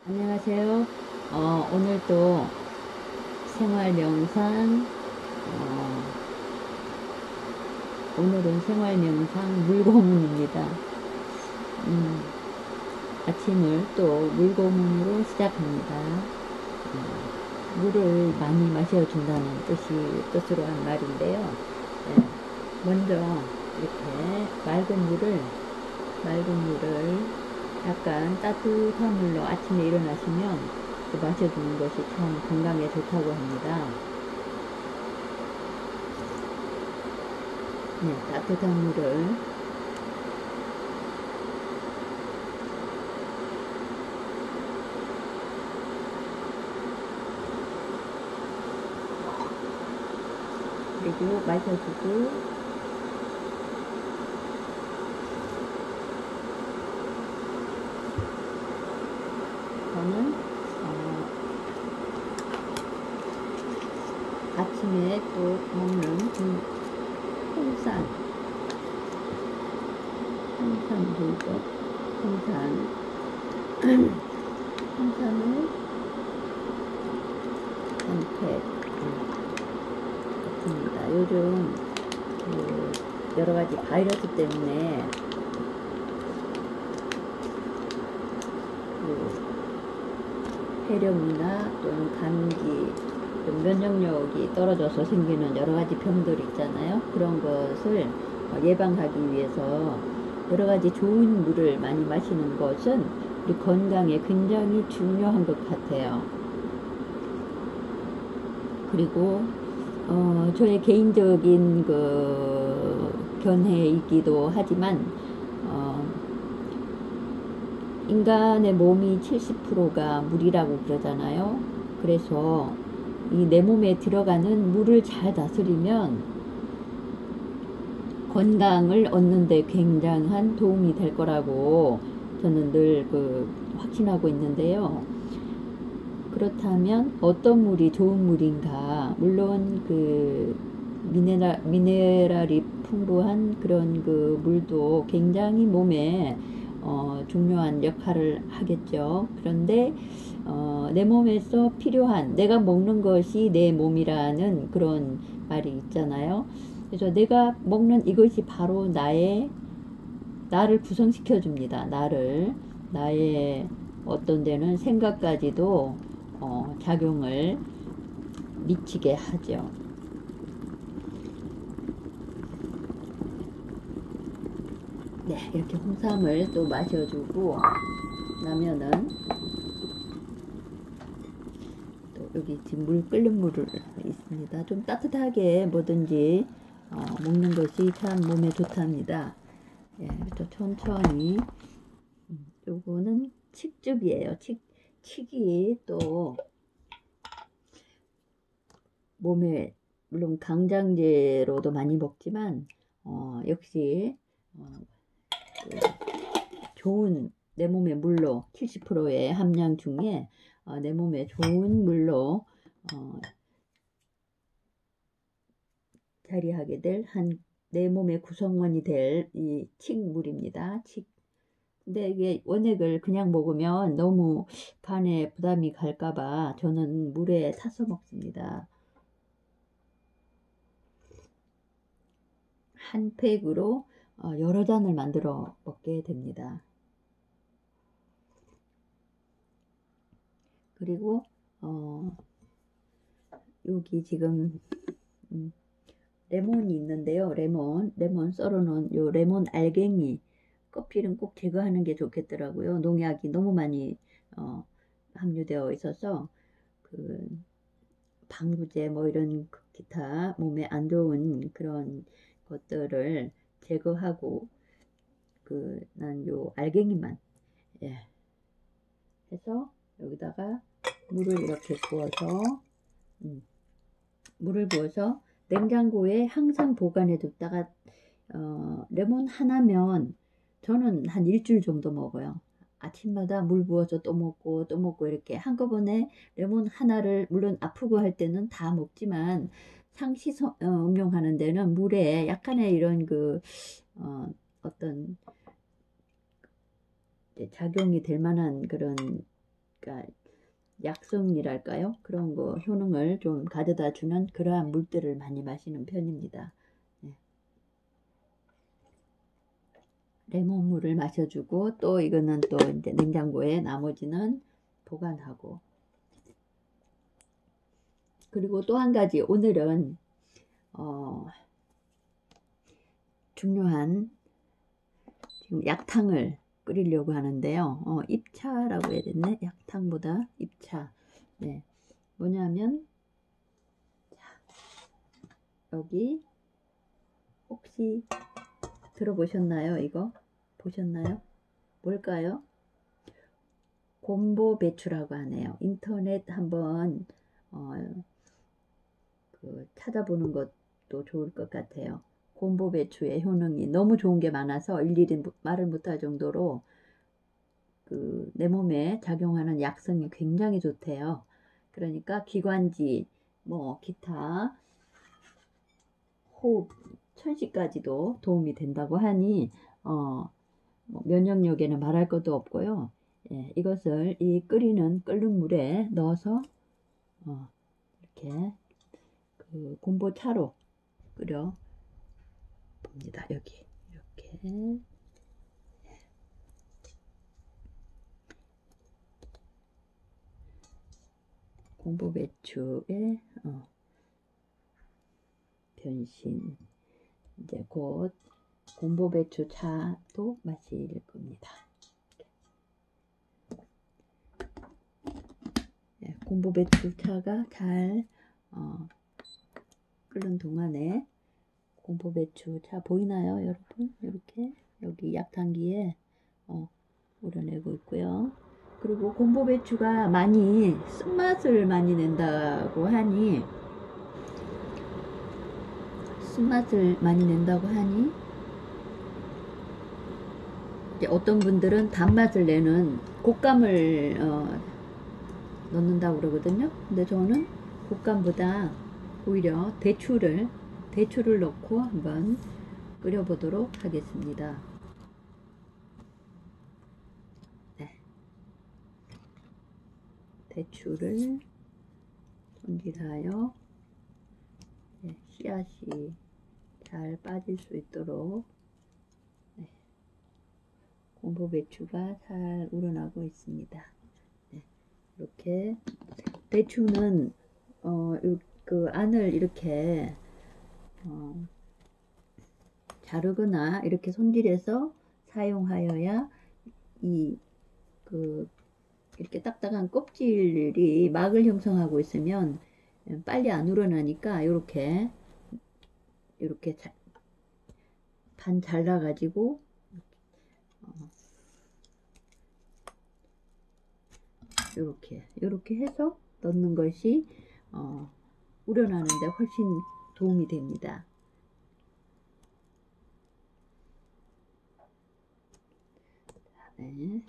안녕하세요. 오늘 또 생활 명상, 오늘은 생활 명상 물고문입니다. 음, 아침을 또 물고문으로 시작합니다. 물을 많이 마셔준다는 뜻으로 한 말인데요. 네, 먼저 이렇게 맑은 물을 약간 따뜻한 물로 아침에 일어나시면 또 마셔주는 것이 참 건강에 좋다고 합니다. 네, 따뜻한 물을 그리고 마셔주고, 저는 아침에 또 먹는 홍산, 물죠. 홍산을 한 팩 같습니다. 요즘 여러 가지 바이러스 때문에 폐렴이나 또는 감기, 면역력이 떨어져서 생기는 여러 가지 병들 있잖아요. 그런 것을 예방하기 위해서 여러 가지 좋은 물을 많이 마시는 것은 우리 건강에 굉장히 중요한 것 같아요. 그리고 저의 개인적인 견해이기도 하지만 인간의 몸이 70%가 물이라고 그러잖아요. 그래서 이 내 몸에 들어가는 물을 잘 다스리면 건강을 얻는 데 굉장한 도움이 될 거라고 저는 늘 확신하고 있는데요. 그렇다면 어떤 물이 좋은 물인가? 물론 미네랄이 풍부한 그런 물도 굉장히 몸에 중요한 역할을 하겠죠. 그런데 내 몸에서 필요한, 내가 먹는 것이 내 몸이라는 그런 말이 있잖아요. 그래서 내가 먹는 이것이 바로 나를 구성시켜 줍니다. 나의 어떤 데는 생각까지도 작용을 미치게 하죠. 네, 이렇게 홍삼을 또 마셔주고 나면은 또 여기 지금 끓는 물을 있습니다. 좀 따뜻하게 뭐든지 먹는 것이 참 몸에 좋답니다. 예, 또 천천히. 요거는 칡즙이에요. 칡이 또 몸에 물론 강장제로도 많이 먹지만 역시 좋은 내 몸의 물로 70%의 함량 중에 내 몸에 좋은 물로 자리하게 될 내 몸의 구성원이 될 이 칡물입니다. 근데 이게 원액을 그냥 먹으면 너무 간에 부담이 갈까봐 저는 물에 타서 먹습니다. 한 팩으로 여러 잔을 만들어 먹게 됩니다. 그리고 여기 지금 레몬이 있는데요. 레몬 썰어놓은 요 레몬 알갱이 껍질은 꼭 제거하는 게 좋겠더라고요. 농약이 너무 많이 함유되어 있어서 방부제 뭐 이런 기타 몸에 안 좋은 그런 것들을 제거하고 난 요 알갱이만 해서 여기다가 물을 부어서 냉장고에 항상 보관해 뒀다가 레몬 하나면 저는 한 일주일 정도 먹어요. 아침마다 물 부어서 또 먹고 이렇게 한꺼번에 레몬 하나를 물론 아프고 할 때는 다 먹지만 상시 음용하는 데는 물에 약간의 이런 어떤 작용이 될 만한 그런 그러니까 약성이랄까요? 그런 거 효능을 좀 가져다 주는 그러한 물들을 많이 마시는 편입니다. 네. 레몬물을 마셔주고 또 이거는 또 이제 냉장고에 나머지는 보관하고, 그리고 또 한 가지 오늘은 중요한 지금 약탕을 끓이려고 하는데요. 입차라고 해야 되네. 약탕보다 입차. 네. 뭐냐면 여기 혹시 들어보셨나요? 이거 보셨나요? 뭘까요? 곰보 배추라고 하네요. 인터넷 한번 찾아보는 것도 좋을 것 같아요. 곰보 배추의 효능이 너무 좋은 게 많아서 일일이 말을 못할 정도로 내 몸에 작용하는 약성이 굉장히 좋대요. 그러니까 기관지, 뭐 기타 호흡, 천식까지도 도움이 된다고 하니 뭐 면역력에는 말할 것도 없고요. 예, 이것을 이 끓는 물에 넣어서 이렇게 곰보차로 끓여 봅니다. 여기 이렇게 곰보배추의 변신, 이제 곧 곰보배추 차도 마실 겁니다. 네, 곰보배추 차가 잘 끓는 동안에 곰보배추 차 보이나요, 여러분? 이렇게 여기 약탕기에 우려내고 있고요. 그리고 곰보배추가 많이 쓴맛을 많이 낸다고 하니 이제 어떤 분들은 단맛을 내는 곶감을 넣는다고 그러거든요. 근데 저는 곶감보다 오히려 대추를 넣고 한번 끓여보도록 하겠습니다. 네. 대추를 손질하여 씨앗이 잘 빠질 수 있도록 곰보배추가 잘 우러나고 있습니다. 네. 이렇게 배추는 그 안을 이렇게 자르거나 이렇게 손질해서 사용하여야 이렇게 딱딱한 껍질이 막을 형성하고 있으면 빨리 안 우러나니까 이렇게 반 잘라 가지고 이렇게 해서 넣는 것이 우러나는데 훨씬 도움이 됩니다. 네.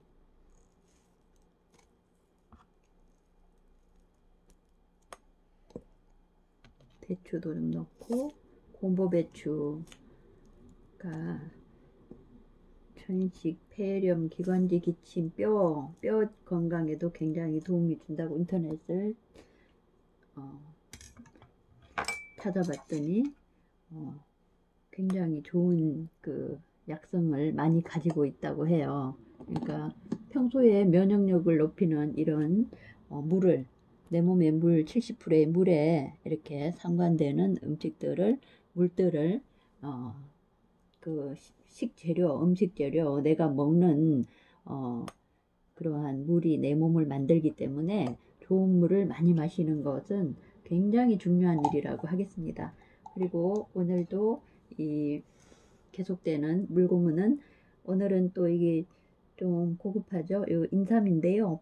배추도 좀 넣고, 곰보배추가 천식, 폐렴, 기관지, 기침, 뼈 건강에도 굉장히 도움이 준다고 인터넷을 찾아봤더니 굉장히 좋은 약성을 많이 가지고 있다고 해요. 그러니까 평소에 면역력을 높이는 이런 물을, 내 몸의 물 70%의 물에 이렇게 상관되는 물들을 음식재료, 내가 먹는 그러한 물이 내 몸을 만들기 때문에 좋은 물을 많이 마시는 것은 굉장히 중요한 일이라고 하겠습니다. 그리고 오늘도 이 계속되는 물고문은, 오늘은 또 이게 좀 고급하죠. 요 인삼인데요.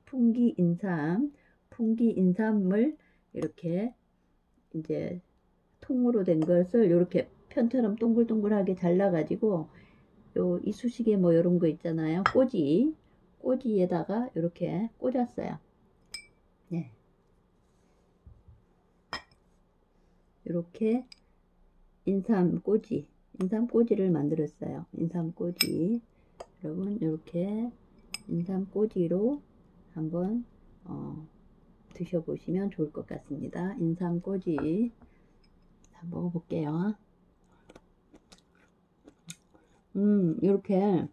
풍기 인삼을 이렇게 이제 통으로 된 것을 이렇게 편처럼 동글동글하게 잘라가지고 요 이쑤시개 뭐 이런 거 있잖아요. 꼬지에다가 이렇게 꽂았어요. 네. 이렇게 인삼꼬지를 만들었어요. 인삼꼬지. 여러분, 이렇게 인삼꼬지로 한번 드셔보시면 좋을 것 같습니다. 인삼꼬지 한번 먹어볼게요. 이렇게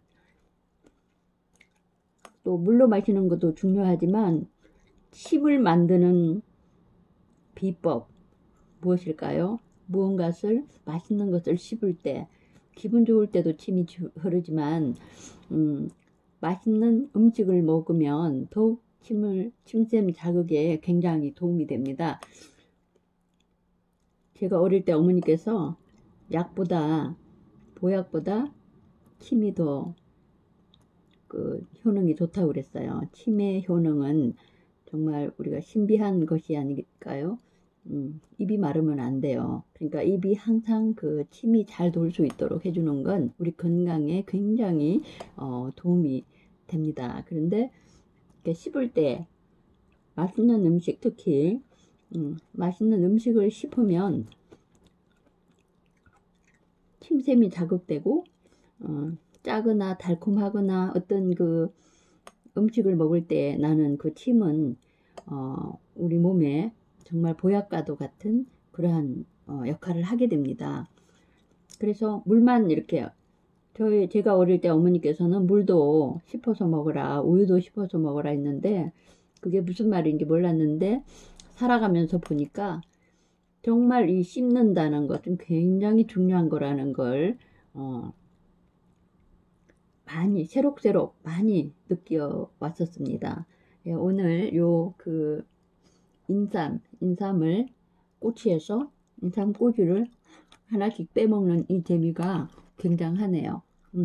또 물로 마시는 것도 중요하지만 침을 만드는 비법 무엇일까요? 무언가를 맛있는 것을 씹을 때 기분 좋을 때도 침이 흐르지만 맛있는 음식을 먹으면 더욱 침샘 자극에 굉장히 도움이 됩니다. 제가 어릴 때 어머니께서 보약보다 침이 더 효능이 좋다고 그랬어요. 침의 효능은 정말 우리가 신비한 것이 아닐까요? 입이 마르면 안 돼요. 그러니까 입이 항상 침이 잘 돌 수 있도록 해주는 건 우리 건강에 굉장히 도움이 됩니다. 그런데 이렇게 씹을 때 맛있는 음식, 특히 맛있는 음식을 씹으면 침샘이 자극되고 짜거나 달콤하거나 어떤 음식을 먹을 때 나는 침은 우리 몸에 정말 보약과도 같은 그러한 역할을 하게 됩니다. 그래서 물만 이렇게 제가 어릴 때 어머니께서는 물도 씹어서 먹어라, 우유도 씹어서 먹어라 했는데 그게 무슨 말인지 몰랐는데 살아가면서 보니까 정말 이 씹는다는 것은 굉장히 중요한 거라는 걸 새록새록 많이 느껴 왔었습니다. 예, 오늘 인삼을 꼬치에서 인삼꼬지를 하나씩 빼먹는 이 재미가 굉장하네요.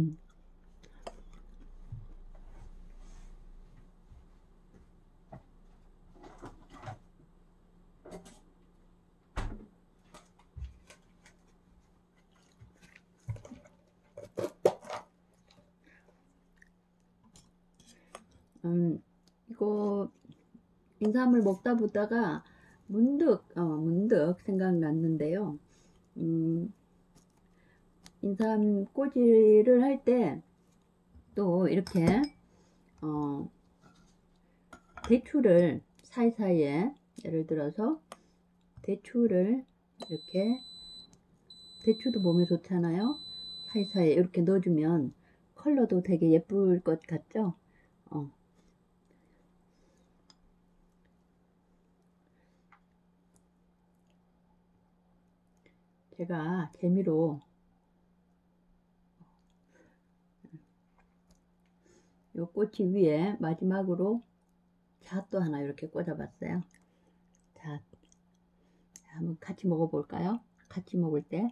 이거 인삼을 먹다 보다가 문득 생각났는데요. 인삼 꼬지를 할 때 또 이렇게 대추를 사이사이에 예를 들어서 대추도 몸에 좋잖아요. 사이사이에 이렇게 넣어주면 컬러도 되게 예쁠 것 같죠? 제가 재미로 요 꼬치 위에 마지막으로 잣도 하나 이렇게 꽂아봤어요. 잣. 한번 같이 먹어볼까요? 같이 먹을 때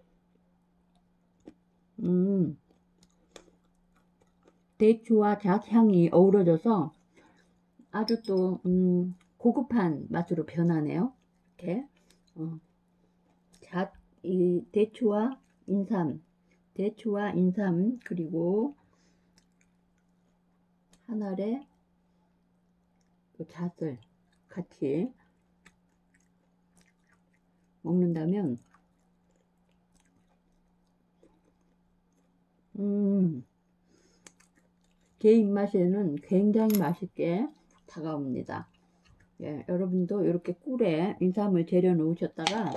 대추와 잣 향이 어우러져서 아주 또 고급한 맛으로 변하네요. 이렇게 이 대추와 인삼 그리고 한 알에 잣을 같이 먹는다면 제 입맛에는 굉장히 맛있게 다가옵니다. 예, 여러분도 이렇게 꿀에 인삼을 재려 놓으셨다가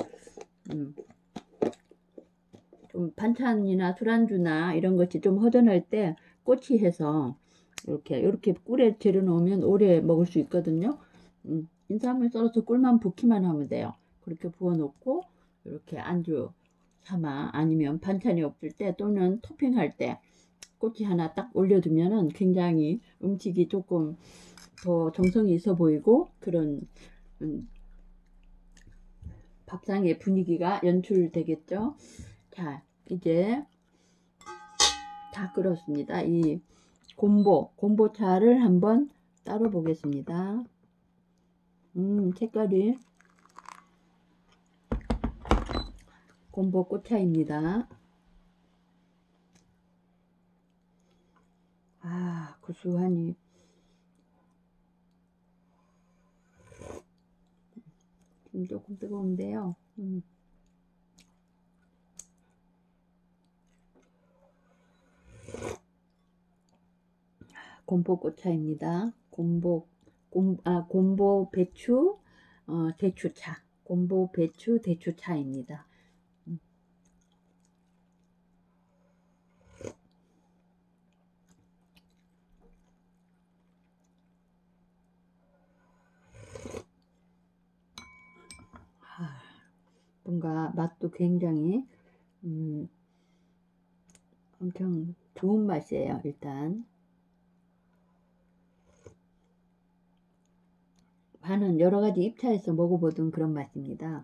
좀 반찬이나 술안주나 이런 것이 좀 허전할 때 꼬치해서 이렇게 꿀에 재려 놓으면 오래 먹을 수 있거든요. 인삼을 썰어서 꿀만 붓기만 하면 돼요. 그렇게 부어 놓고 이렇게 안주 삼아 아니면 반찬이 없을 때 또는 토핑할 때 꼬치 하나 딱 올려두면은 굉장히 음식이 조금 더 정성이 있어 보이고 그런 밥상의 분위기가 연출되겠죠. 자, 이제 다 끓었습니다. 이 곰보차를 한번 따로 보겠습니다. 색깔이 곰보꼬차입니다. 아, 구수하니 지금 조금 뜨거운데요. 곰보꼬차입니다. 곰보 곰보 배추 대추차, 곰보 배추 대추차입니다. 뭔가 맛도 굉장히 엄청 좋은 맛이에요. 일단 파는 여러 가지 입차에서 먹어보던 그런 맛입니다.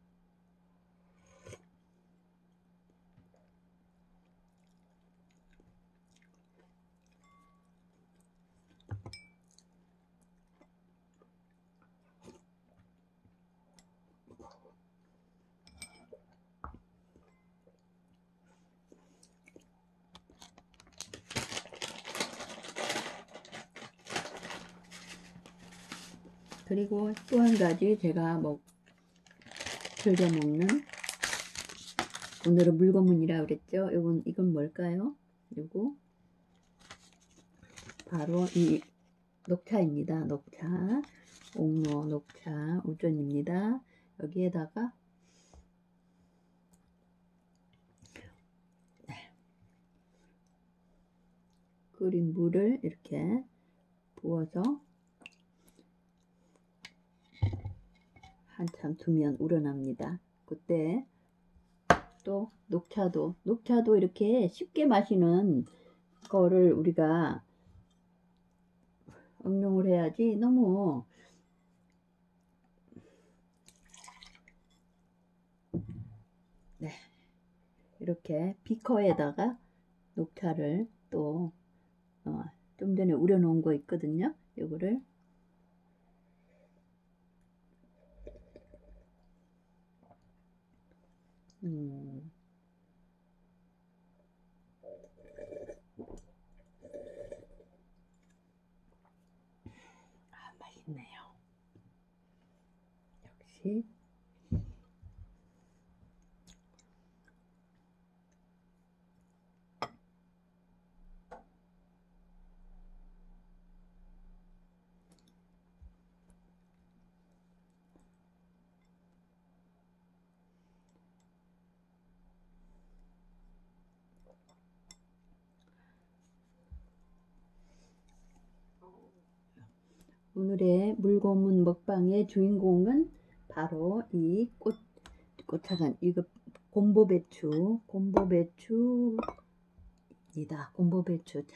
그리고 또 한 가지 제가 즐겨 먹는, 오늘은 물고문이라고 그랬죠. 이건 뭘까요? 이거 바로 이 녹차입니다. 녹차, 옥로 녹차 우전입니다. 여기에다가 끓인 물을 이렇게 부어서 한참 두면 우러납니다. 그때 또 녹차도 이렇게 쉽게 마시는 거를 우리가 응용을 해야지, 너무 이렇게 비커에다가 녹차를 또 좀 전에 우려 놓은 거 있거든요. 요거를 맛있네요. 역시 오늘의 물고문 먹방의 주인공은 바로 이 꽃차간, 이거 곰보배추입니다. 곰보배추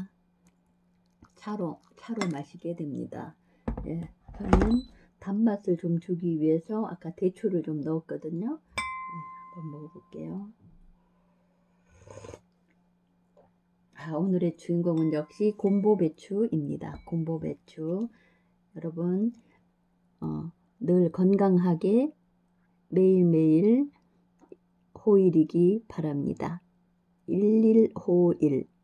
차로 마시게 됩니다. 예, 저는 단맛을 좀 주기 위해서 아까 대추를 좀 넣었거든요. 한번 먹어볼게요. 오늘의 주인공은 역시 곰보배추입니다. 곰보배추. 여러분 늘 건강하게 매일매일 호일이기 바랍니다. 1151